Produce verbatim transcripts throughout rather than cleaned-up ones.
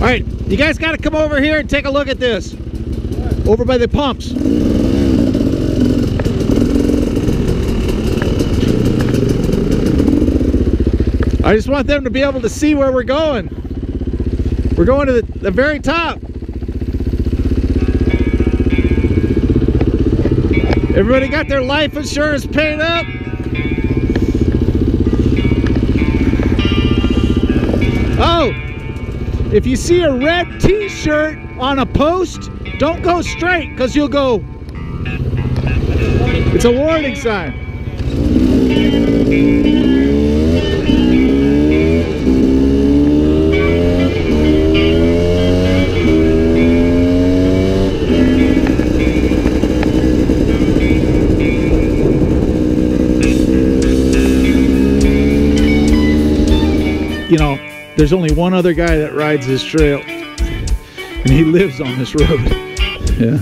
right, you guys got to come over here and take a look at this. Over by the pumps. I just want them to be able to see where we're going. We're going to the, the very top. Everybody got their life insurance paid up? Oh, if you see a red t-shirt on a post, don't go straight, because you'll go. It's a warning sign. You know, there's only one other guy that rides this trail, and he lives on this road. Yeah.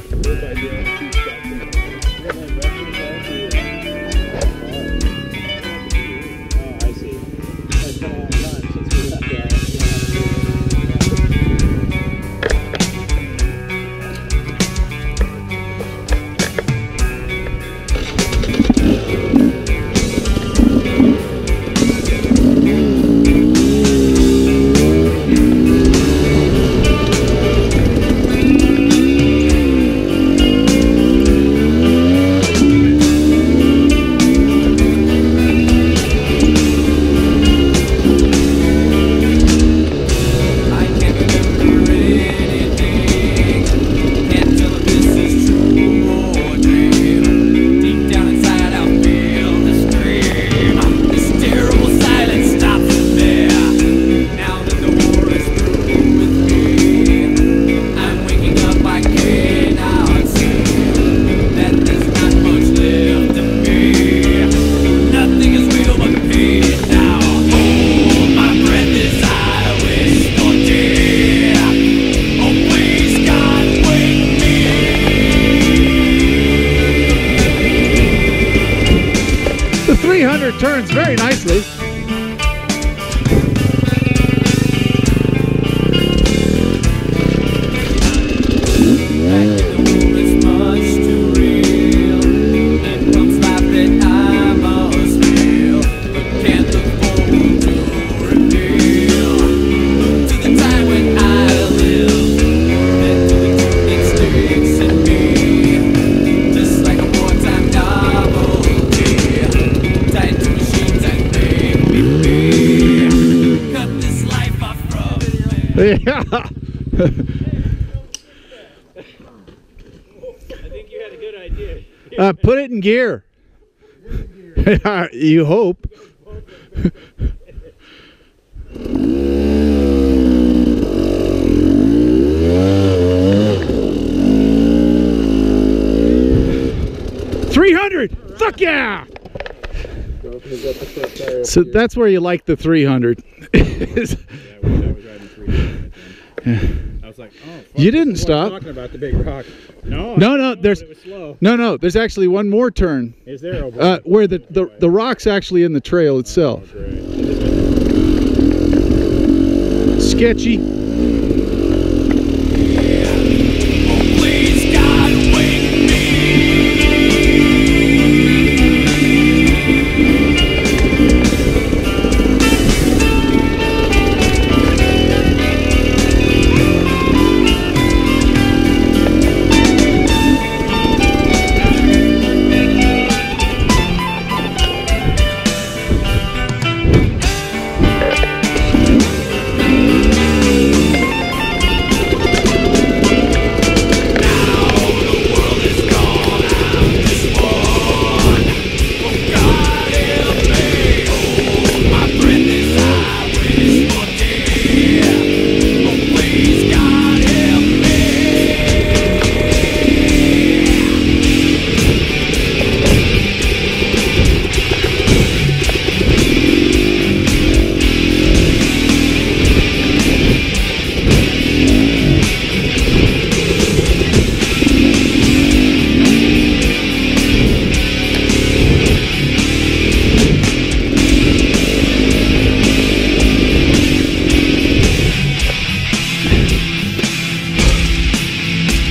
Turns very nicely. Yeah. I think you had a good idea. Uh, put it in gear. You hope. three hundred! Right. Fuck yeah! So that's where you like the three hundred. Yeah, I was like, oh, fuck, you didn't stop. Talking about the big rock. No, no, no. There's it was slow. no, no. There's actually one more turn. Is there? Oh, uh, where the, the the rock's actually in the trail itself. Oh, great. Sketchy.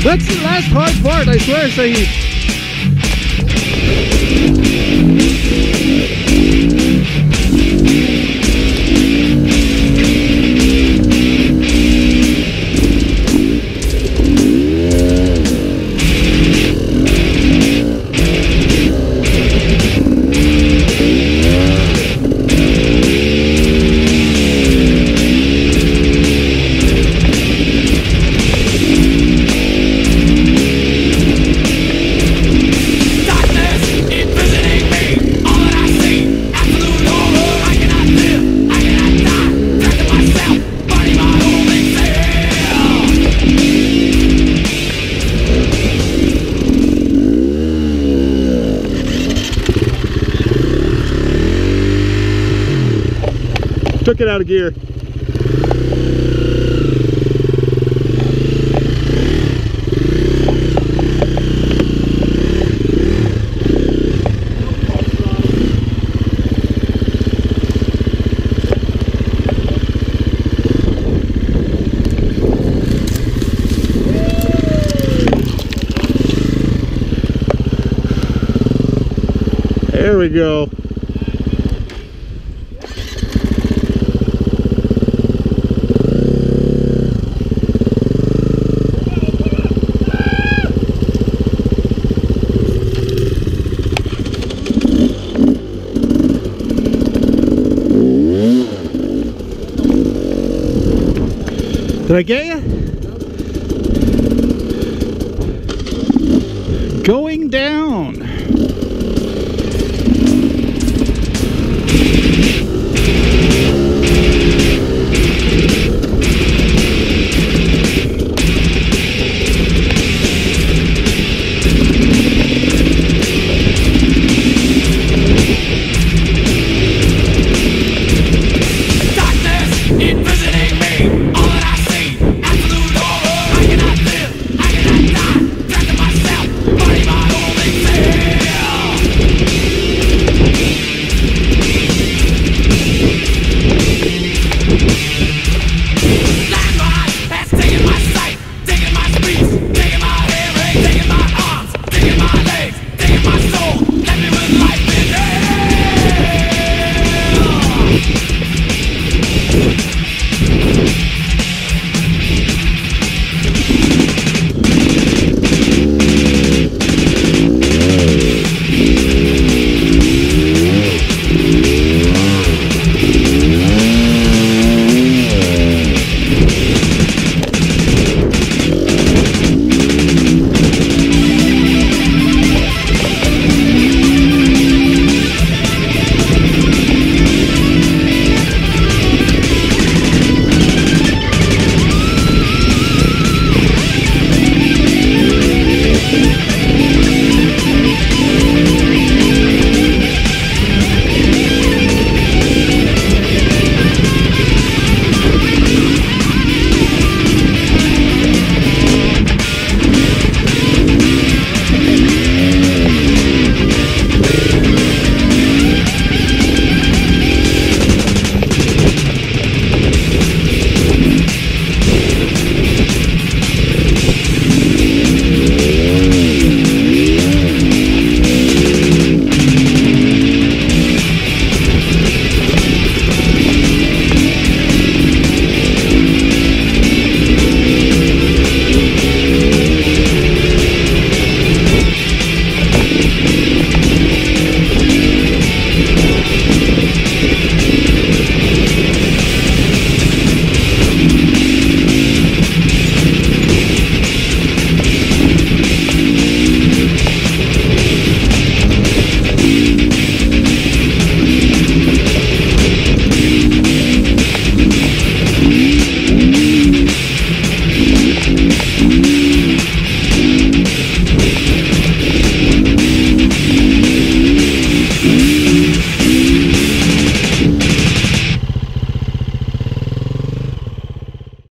That's the last hard part, I swear, Saeed. Took it out of gear. There we go. Did I get you? Going down.